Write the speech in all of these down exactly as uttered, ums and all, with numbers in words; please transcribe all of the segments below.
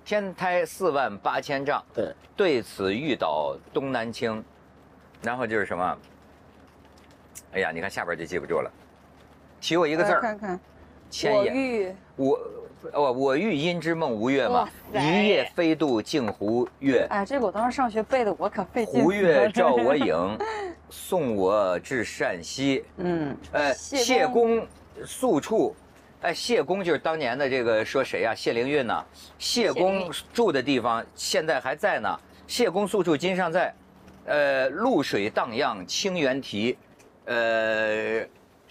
天台四万八千丈， 对， 对此欲倒东南倾。然后就是什么？哎呀，你看下边就记不住了，提我一个字儿， 看看， 千言我欲我。哦，我欲因之梦无月嘛，一夜飞渡镜湖月。 哎，这个我当时上学背的，我可费劲。 湖月照我影，送我至善溪。 嗯， 呃，谢公宿处，哎，谢公就是当年的这个说谁呀、啊？谢灵运呢？谢公住的地方现在还在呢。谢公宿处今尚在。呃，露水荡漾清源啼，呃，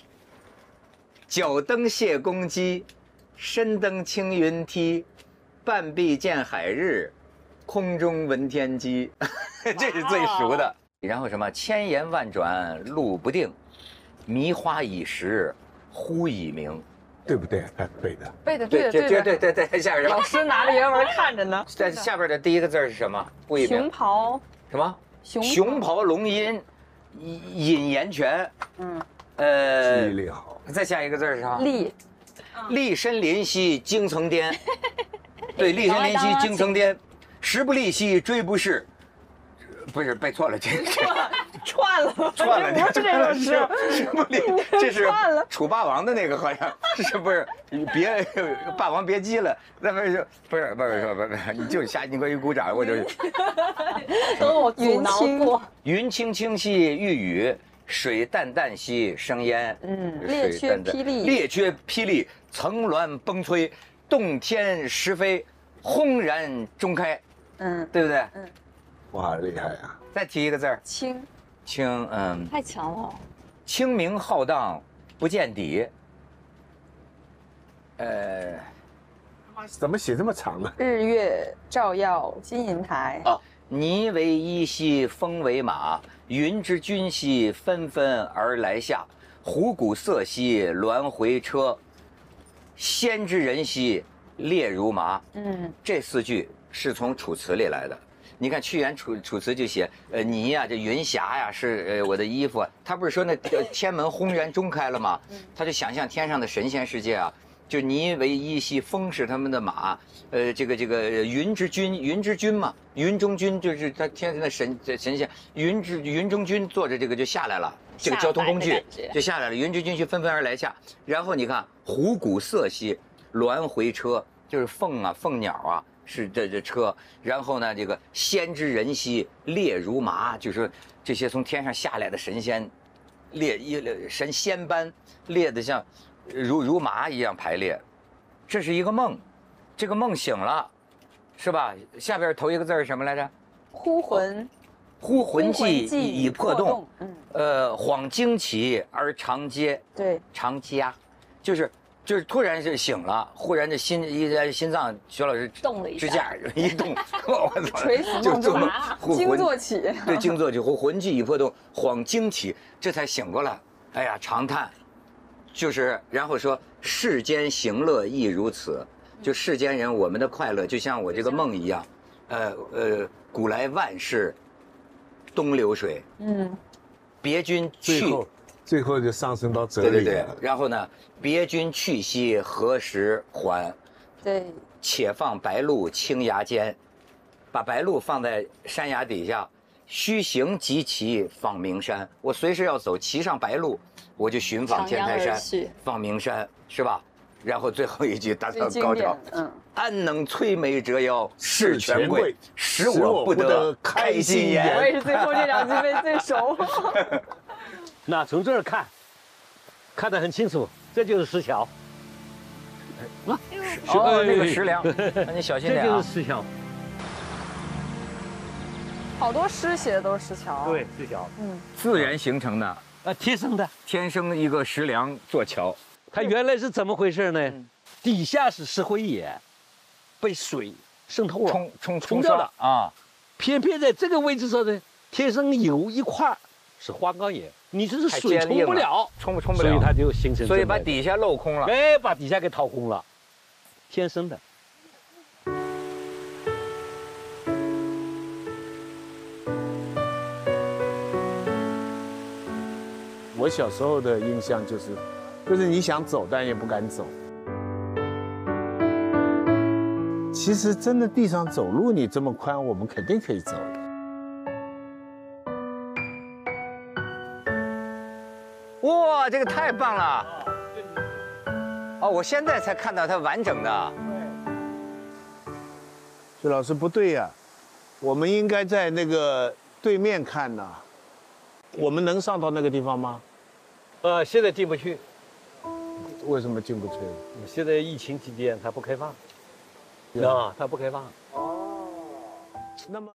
脚蹬谢公屐。身登青云梯，半壁见海日，空中闻天鸡，这是最熟的。然后什么千言万转路不定，迷花已时忽已明， 对不对？他背的， 背的对对对对对对对，下边什么？ 老师拿着原文看着呢。 在下边的第一个字是什么？不一熊咆什么？ 熊熊咆龙吟，引言泉。 嗯， 呃， 记忆力好。 再下一个字是啥？ 立。 立身临溪惊层巅，对，立身临溪惊层巅，时不利兮追不逝，不是背错了，这串了， 串了， 不是这首诗， 时不利，这是楚霸王的那个好像是不是？别霸王别姬了，那不是不是不是不是不是，你就瞎你给我一鼓掌，我就等我阻挠过。 云轻轻兮欲雨。水淡淡兮生烟， 嗯，列缺霹雳， 列缺霹雳，层峦崩摧，洞天石飞，轰然中开，嗯，对不对？嗯， 哇，厉害啊！ 再提一个字儿， 清， 清，嗯， 太强了， 清明浩荡不见底，呃， 怎么写这么长呢？ 日月照耀金银台， 啊，泥为衣兮风为马。云之君兮纷纷而来下，虎鼓瑟兮鸾回车，仙之人兮列如麻。嗯，这四句是从楚辞里来的。你看屈原楚楚辞就写，呃，泥呀、啊，这云霞呀、啊，是呃我的衣服。他不是说那天门轰然中开了吗？他就想象天上的神仙世界啊。就泥为衣兮，风是他们的马，呃，这个这个云之君，云之君嘛，云中君就是他天上的神神仙，云之云中君坐着这个就下来了，这个交通工具就下来了，云之君就纷纷而来下。然后你看虎鼓瑟兮，鸾回车，就是凤啊凤鸟啊是这这车。然后呢，这个仙之人兮列如麻，就是这些从天上下来的神仙，列一神仙般列的像。如如麻一样排列，这是一个梦，这个梦醒了，是吧？下边头一个字是什么来着？ 忽魂， 忽魂悸已破洞。 嗯， 呃，恍惊起而长嗟。 对， 长嗟，就是就是突然就醒了，忽然这心一心脏，徐老师动了一下， 支架一动，我操， 垂死梦中，惊坐起。 对，惊坐起，忽魂悸已破洞，恍惊起，这才醒过来。哎呀，长叹。就是，然后说世间行乐亦如此，就世间人我们的快乐就像我这个梦一样，呃呃，古来万事东流水，嗯，别君去， 最后最后就上升到哲理了。 对对对，然后呢，别君去兮何时还？ 对， 且放白鹿青崖间，把白鹿放在山崖底下，须行即骑访名山。我随时要走，骑上白鹿。我就寻访天台山，访名山，是吧？然后最后一句达到高潮，嗯，安能摧眉折腰事权贵，使我不得开心颜。 我也是最后这两句背最熟。 那从这儿看，看得很清楚，这就是石桥。 啊，哦，那个石梁，那你小心点啊。 这就是石桥。 好多诗写的都是石桥。 对，石桥， 嗯，自然形成的。 啊，天生的， 天生一个石梁做桥。 它原来是怎么回事呢？嗯、底下是石灰岩，被水渗透了， 冲冲冲掉了啊。 偏偏在这个位置上呢，天生有一块是花岗岩，你这是水冲不了， 冲冲不了， 所以它就形成。 所以把底下镂空了， 哎，把底下给掏空了，天生的。 我小时候的印象就是，就是你想走，但也不敢走。 其实真的地上走路，你这么宽，我们肯定可以走的。 哇，这个太棒了！哦，我现在才看到它完整的。 这老师不对呀、啊，我们应该在那个对面看呐、啊。我们能上到那个地方吗？ 呃，现在进不去。 为什么进不去？ 现在疫情期间它不开放。啊，它不开放。 哦。那么，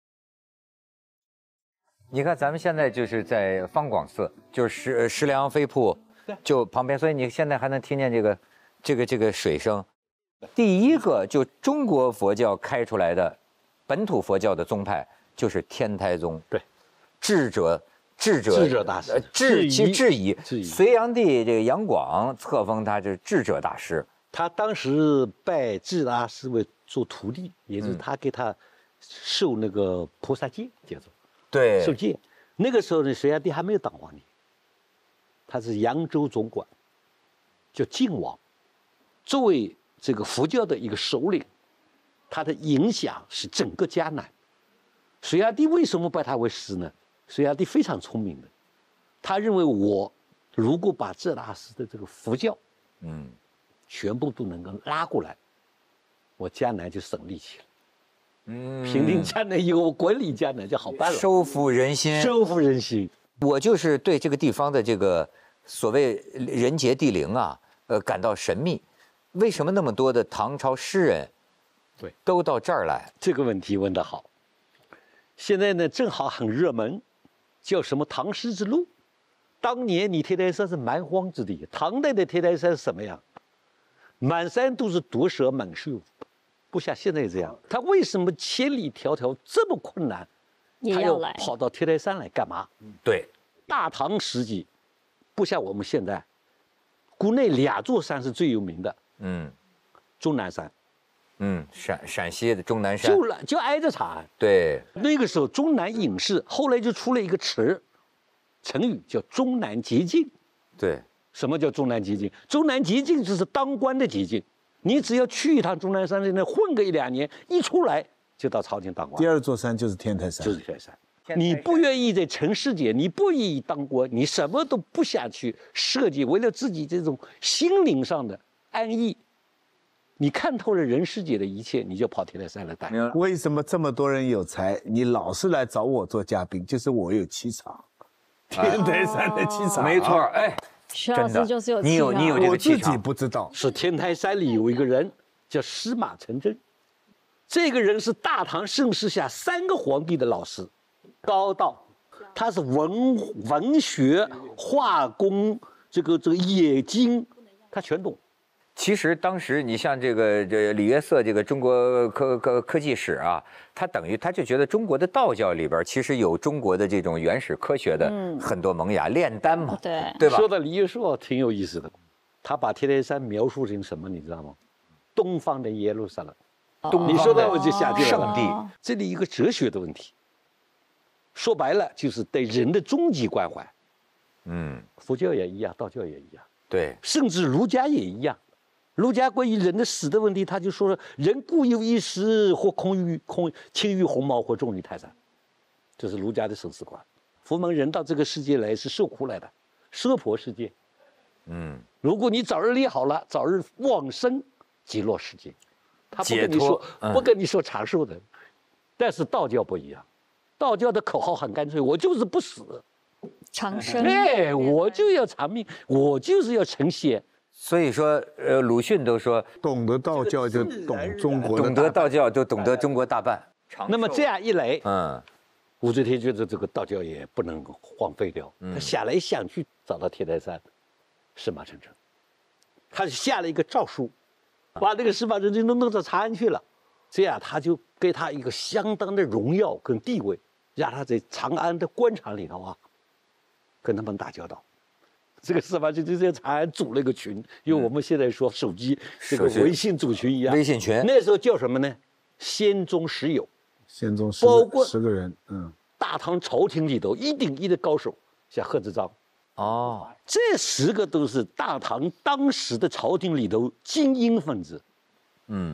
你看咱们现在就是在方广寺，就是石石梁飞瀑，就旁边，所以你现在还能听见这个，这个这个水声。第一个就中国佛教开出来的本土佛教的宗派就是天台宗。 对， 智者。智者智者大师， 智其实质疑， 质疑隋炀帝这个杨广册封他是智者大师。 他当时拜智大师为做徒弟，也就是他给他受那个菩萨戒，叫做对受戒。那个时候呢，隋炀帝还没有当皇帝，他是扬州总管，叫晋王。作为这个佛教的一个首领，他的影响是整个江南。隋炀帝为什么拜他为师呢？隋炀帝非常聪明的，他认为我如果把智大师的这个佛教， 嗯， 全部都能够拉过来，我江南就省力气了。 嗯， 平定江南以后，我管理江南就好办了， 收服人心， 收服人心。 我就是对这个地方的这个所谓人杰地灵啊，呃，感到神秘。为什么那么多的唐朝诗人， 对， 都到这儿来？ 这个问题问得好。现在呢，正好很热门。叫什么唐诗之路？当年你天台山是蛮荒之地，唐代的天台山是什么样？满山都是毒蛇猛兽，不像现在这样。他为什么千里迢迢这么困难，他要跑到天台山来干嘛？ 对， 大唐时期，不像我们现在，国内两座山是最有名的， 嗯， 终南山。 嗯，陕陕西的终南山就就挨着长安。 对， 那个时候终南隐士，后来就出了一个词，成语叫终南捷径。 对， 什么叫终南捷径？终南捷径就是当官的捷径。你只要去一趟终南山在那混个一两年，一出来就到朝廷当官。 第二座山就是天台山， 就是天台山。你不愿意在尘世间，你不愿意当官，你什么都不想去设计，为了自己这种心灵上的安逸。你看透了人世界的一切，你就跑天台山来待。 为什么这么多人有才，你老是来找我做嘉宾？就是我有气场，天台山的气场。 没错，哎， 徐老师就是有气场。 你有你有这我个气场， 自己不知道。 是天台山里有一个人叫司马承祯，这个人是大唐盛世下三个皇帝的老师，高道，他是文文学、画工，这个这个冶金，他全懂。 其实当时你像这个这李约瑟这个中国科科科技史啊，他等于他就觉得中国的道教里边其实有中国的这种原始科学的很多萌芽，炼丹嘛， 对对吧？ 说到李约瑟挺有意思的，他把天台山描述成什么，你知道吗？东方的耶路撒冷。 东你说到我就想起来圣了， 地。 这里一个哲学的问题，说白了就是对人的终极关怀。 嗯， 佛教也一样，道教也一样， 对， 甚至儒家也一样。儒家关于人的死的问题，他就说了：人固有一死，或空于空，轻于鸿毛，或重于泰山。这是儒家的生死观。佛门人到这个世界来是受苦来的，娑婆世界。 嗯， 如果你早日立好了，早日往生极乐世界，他不跟你说， 嗯、 不跟你说长寿的。但是道教不一样，道教的口号很干脆，我就是不死， 长生。 哎，我就要长命，我就是要成仙。 所以说，呃，鲁迅都说， 懂得道教就懂中国的， 懂得道教就懂得中国大半。 那么这样一来， 嗯， 武则天觉得这个道教也不能荒废掉， 嗯、 他想来想去，找到天台山，司马承祯，他下了一个诏书，把那个司马承祯都弄到长安去了，这样他就给他一个相当的荣耀跟地位，让他在长安的官场里头啊，跟他们打交道。这个司马承祯在长安组了一个群，因为我们现在说手机这个微信组群一样， 微信群那时候叫什么呢？仙宗十友， 仙宗十包括十个人，嗯， 大唐朝廷里头一顶一的高手，像贺知章， 哦， 这十个都是大唐当时的朝廷里头精英分子。 嗯，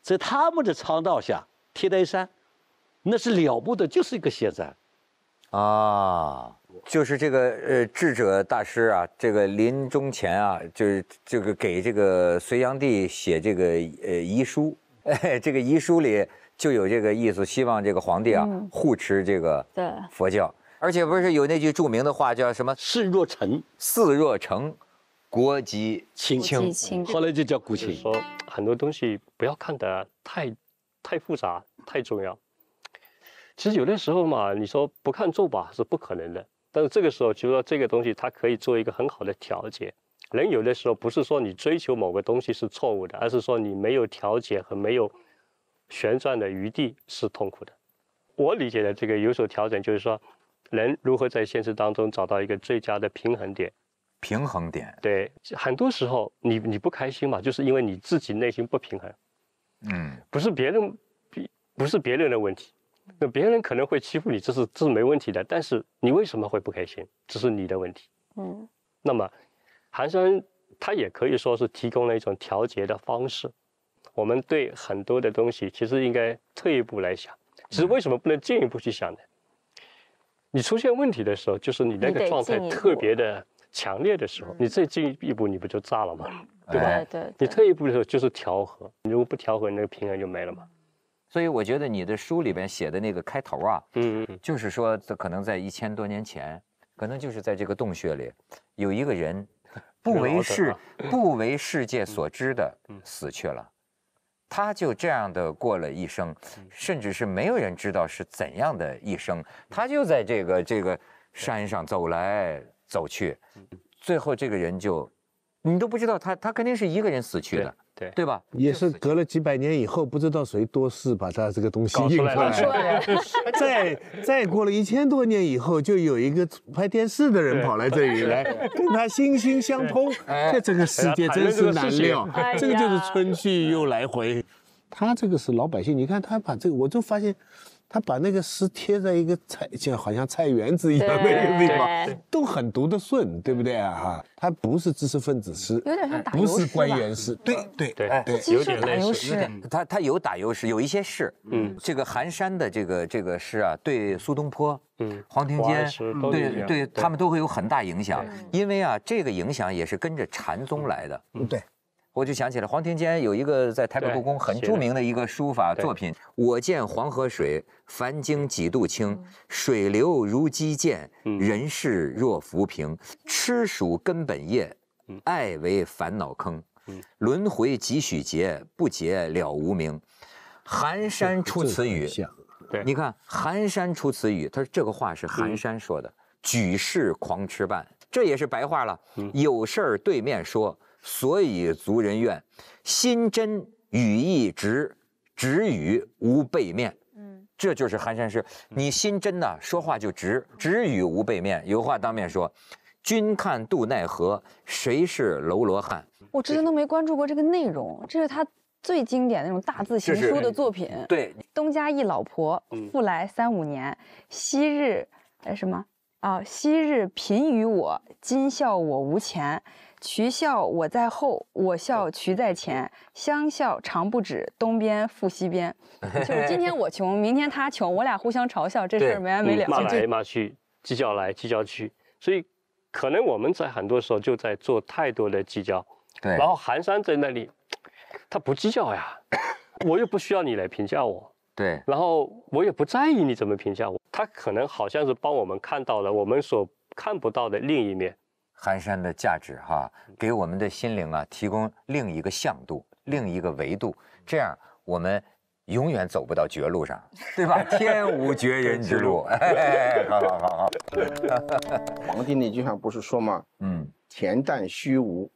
在他们的倡导下，铁台山那是了不得，就是一个仙山。 啊，就是这个呃智者大师啊，这个临终前啊，就是这个给这个隋炀帝写这个呃遗书，哎，这个遗书里就有这个意思，希望这个皇帝啊、嗯、护持这个对佛教，而且不是有那句著名的话叫什么“ 事若成， 事若成，国即清”，后来就叫国清。 说很多东西不要看得太太复杂、太重要。其实有的时候嘛，你说不看咒吧是不可能的，但是这个时候就说这个东西它可以做一个很好的调节。人有的时候不是说你追求某个东西是错误的，而是说你没有调节和没有旋转的余地是痛苦的。我理解的这个有所调整，就是说人如何在现实当中找到一个最佳的平衡点。 平衡点， 对，很多时候你你不开心嘛，就是因为你自己内心不平衡。 嗯， 不是别人，不是别人的问题。那别人可能会欺负你，这是这是没问题的，但是你为什么会不开心？这是你的问题。嗯，那么寒山它也可以说是提供了一种调节的方式。我们对很多的东西其实应该退一步来想。其实为什么不能进一步去想呢？你出现问题的时候，就是你那个状态特别的强烈的时候，你再进一步，你不就炸了吗？对吧？ 对对。 你退一步的时候就是调和，你如果不调和，那个平衡就没了嘛。 所以我觉得你的书里边写的那个开头啊， 嗯嗯， 就是说，这可能在一千多年前，可能就是在这个洞穴里，有一个人不为世不为世界所知的死去了，他就这样的过了一生，甚至是没有人知道是怎样的一生，他就在这个这个山上走来走去，最后这个人就，你都不知道他他肯定是一个人死去的。 对对吧？ 也是隔了几百年以后，不知道谁多事把他这个东西印出来。再再过了一千多年以后，就有一个拍电视的人跑来这里来，跟他心心相通。这这个世界真是难料，这个就是春去又来回。他这个是老百姓，你看他把这个，我就发现。他把那个诗贴在一个菜，就好像菜园子一样那个地方，都很读得顺，对不对啊？哈，他不是知识分子诗， 有点像打油诗， 不是官员诗，对对对对， 有点打油诗。 他他有打油诗，有一些诗，嗯，这个寒山的这个这个诗啊，对苏东坡、嗯，黄庭坚，对对，他们都会有很大影响，因为啊，这个影响也是跟着禅宗来的， 嗯，对。 我就想起来，黄庭坚有一个在台北故宫很著名的一个书法作品。我见黄河水，凡经几度清，水流如击剑，人事若浮萍。吃属根本业，爱为烦恼坑。轮回几许劫，不劫了无名。寒山出此语，你看寒山出此语，他说这个话是寒山说的。举世狂吃饭，这也是白话了。有事儿对面说。所以族人怨，心真语意直，直语无背面。嗯，这就是寒山诗。你心真呐，说话就直，直语无背面，有话当面说。君看杜奈何，谁是楼罗汉？ 我之前都没关注过这个内容，这是他最经典的那种大字行书的作品。 对， 东家一老婆，复来三五年，昔日呃什么啊？昔日贫于我，今笑我无钱。渠笑我在后，我笑渠在前，相笑常不止，东边复西边。就是今天我穷，明天他穷，我俩互相嘲笑，这事儿没完没了。 骂来骂去，计较来计较去，所以可能我们在很多时候就在做太多的计较。 对。 然后寒山在那里，他不计较呀，我又不需要你来评价我。 对。 然后我也不在意你怎么评价我，他可能好像是帮我们看到了我们所看不到的另一面。 寒山的价值哈，给我们的心灵啊提供另一个向度、另一个维度，这样我们永远走不到绝路上，对吧？天无绝人之路。哎，好好好好。 皇帝那句话不是说吗？嗯，恬淡虚无，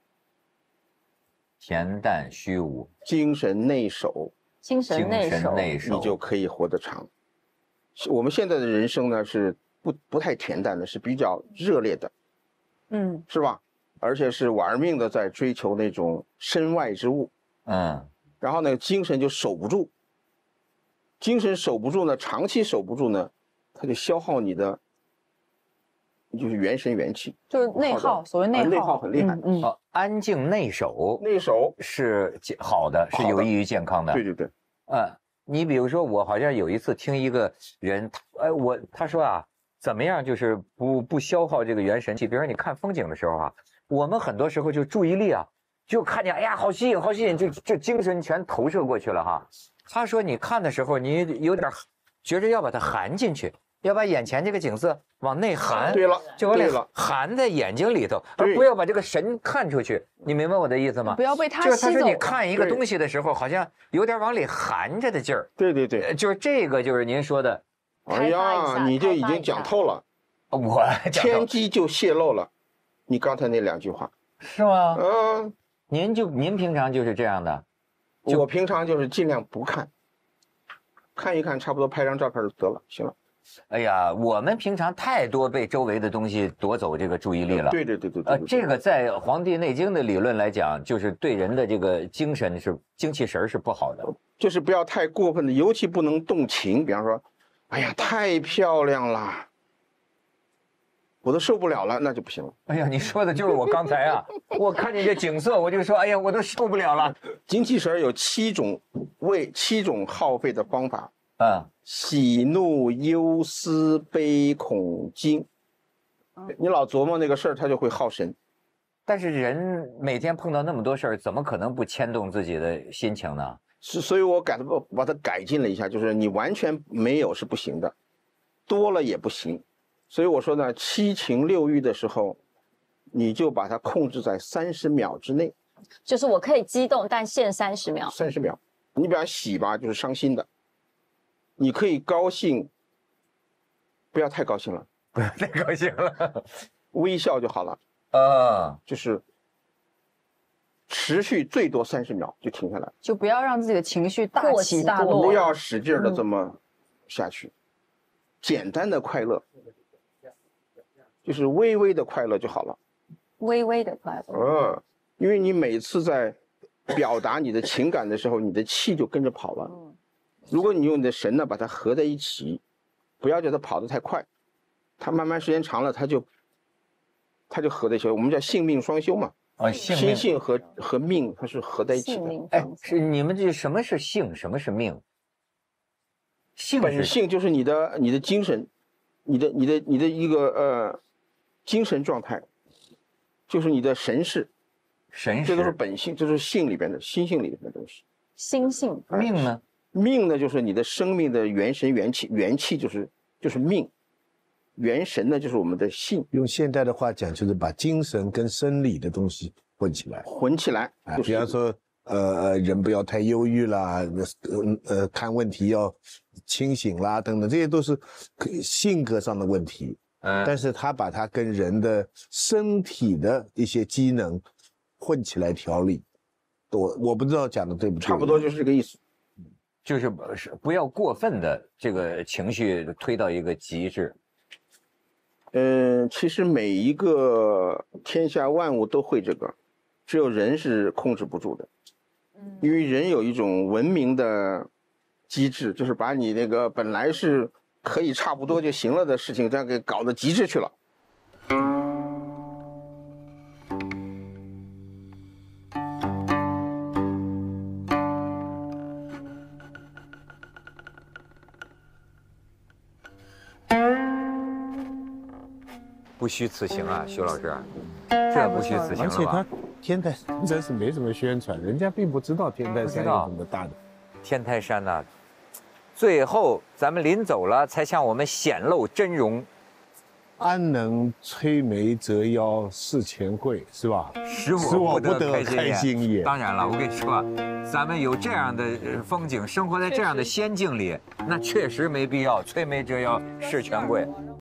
恬淡虚无， 精神内守， 精神内守， 你就可以活得长。我们现在的人生呢是不不太恬淡的，是比较热烈的。嗯，是吧？而且是玩命的在追求那种身外之物，嗯，然后呢，精神就守不住，精神守不住呢，长期守不住呢，它就消耗你的，就是元神元气， 就是内耗，所谓内耗， 内耗很厉害。 嗯，安静内守， 内守是好的，是有益于健康的。 对对对。 呃，你比如说，我好像有一次听一个人，呃，我他说啊，怎么样就是不不消耗这个元神气？比如说你看风景的时候啊，我们很多时候就注意力啊，就看见哎呀好吸引好吸引，就这精神全投射过去了哈。他说你看的时候，你有点觉着要把它含进去，要把眼前这个景色往内含。 对了， 就往里对了， 含在眼睛里头，而不要把这个神看出去。你明白我的意思吗？ 不要被它就是他说吸走。 你看一个东西的时候，好像有点往里含着的劲儿。 对对对， 呃就是这个，就是您说的。 哎呀，你就已经讲透了， 我讲天机就泄露了。你刚才那两句话是吗？ 嗯， 您就您平常就是这样的。 我平常就是尽量不看，看一看差不多拍张照片就得了，行了。 哎呀，我们平常太多被周围的东西夺走这个注意力了。 对对对对对。 呃，这个在《黄帝内经》的理论来讲，就是对人的这个精神是精气神是不好的。 就是不要太过分的，尤其不能动情。比方说，哎呀，太漂亮了，我都受不了了，那就不行了。 哎呀，你说的就是我刚才啊，我看见这景色，我就说，哎呀，我都受不了了。 精气神有七种为七种耗费的方法。 嗯， 喜怒忧思悲恐惊，你老琢磨那个事儿，它就会耗神。 但是人每天碰到那么多事儿，怎么可能不牵动自己的心情呢？ 是，所以我改把把它改进了一下，就是你完全没有是不行的，多了也不行。所以我说呢，七情六欲的时候，你就把它控制在三十秒之内。 就是我可以激动，但限三十秒。 三十秒，你比方喜吧，就是伤心的。你可以高兴，不要太高兴了， 不要太高兴了， 微笑就好了。 啊， 就是持续最多三十秒就停下来， 就不要让自己的情绪大起大落， 不要使劲的这么下去。嗯、简单的快乐，就是微微的快乐就好了。 微微的快乐。 嗯，因为你每次在表达你的情感的时候，你的气就跟着跑了。嗯，如果你用你的神呢把它合在一起，不要叫它跑得太快，它慢慢时间长了，它就它就合在一起。我们叫性命双修嘛。 啊， 心性和和命它是合在一起的。 哎，是你们这什么是性，什么是命？性本性就是你的你的精神，你的你的你的一个呃精神状态，就是你的神识。 神识， 这都是本性，这是性里边的心性里边的东西。 心性。 命呢？ 命呢，就是你的生命的元神元气，元气就是就是命，元神呢就是我们的性。 用现代的话讲，就是把精神跟生理的东西混起来， 混起来。 啊，比方说，呃呃，人不要太忧郁啦，呃呃，看问题要清醒啦，等等，这些都是性格上的问题。嗯，但是他把它跟人的身体的一些机能混起来调理，我我不知道讲的对不对， 差不多就是这个意思。 就是不要过分的这个情绪推到一个极致。 嗯，其实每一个天下万物都会这个，只有人是控制不住的。因为人有一种文明的机制，就是把你那个本来是可以差不多就行了的事情，这样给搞到极致去了。 不虚此行啊，徐老师，这不虚此行了吧？ 而且他天台山真是没什么宣传，人家并不知道天台山有这么大的。 天台山呐、啊，最后咱们临走了，才向我们显露真容。 安能摧眉折腰事前会，是吧？ 使我不得开心也。 当然了，我跟你说，咱们有这样的风景，生活在这样的仙境里，那确实没必要摧眉折腰事前会。